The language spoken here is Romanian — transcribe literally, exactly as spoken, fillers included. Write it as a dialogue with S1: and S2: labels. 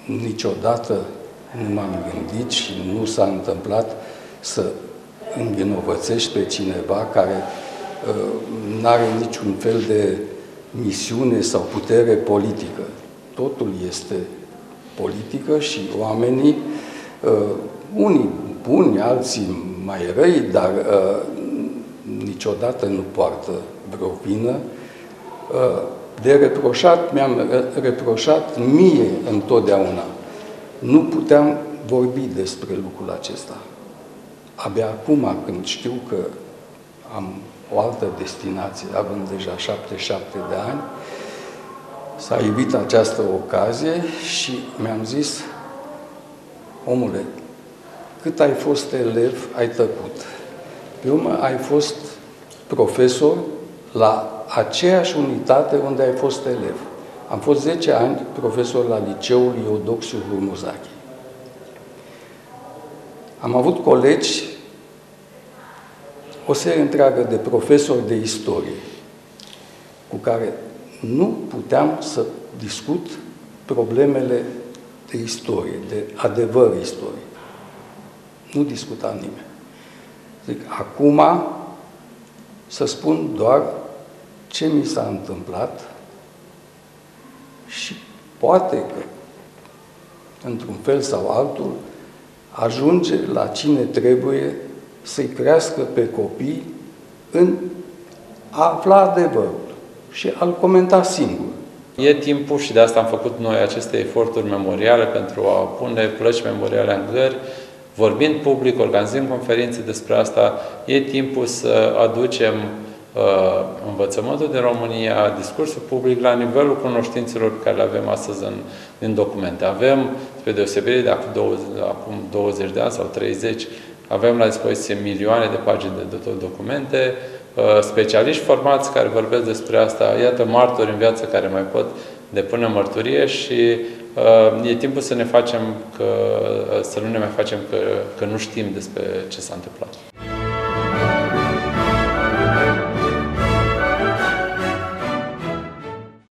S1: niciodată nu m-am gândit și nu s-a întâmplat să învinovățești pe cineva care uh, nu are niciun fel de misiune sau putere politică. Totul este politică și oamenii, uh, unii buni, alții mai răi, dar uh, niciodată nu poartă vreo vină. Uh, de reproșat, mi-am reproșat mie întotdeauna. Nu puteam vorbi despre lucrul acesta. Abia acum, când știu că am o altă destinație, având deja șaptezeci și șapte de ani, s-a iubit această ocazie și mi-am zis: omule, cât ai fost elev, ai tăcut. Pe urmă, ai fost profesor la aceeași unitate unde ai fost elev. Am fost zece ani profesor la liceul Iodoxiu Hurmuzachi. Am avut colegi, o serie întreagă de profesori de istorie, cu care nu puteam să discut problemele de istorie, de adevăr istoric. Nu discuta nimeni. Zic, acum să spun doar ce mi s-a întâmplat și poate că, într-un fel sau altul, ajunge la cine trebuie să-i crească pe copii în a afla adevărul și a-l comenta singur.
S2: E timpul, și de asta am făcut noi aceste eforturi memoriale pentru a pune plăci memoriale în gări, vorbind public, organizând conferințe despre asta. E timpul să aducem uh, învățământul din România, discursul public la nivelul cunoștințelor pe care le avem astăzi în, în documente. Avem, spre deosebire de acum douăzeci, acum douăzeci de ani sau treizeci, avem la dispoziție milioane de pagini de documente, specialiști formați care vorbesc despre asta, iată martori în viață care mai pot depune mărturie și uh, e timpul să ne facem că, să nu ne mai facem că, că nu știm despre ce s-a întâmplat.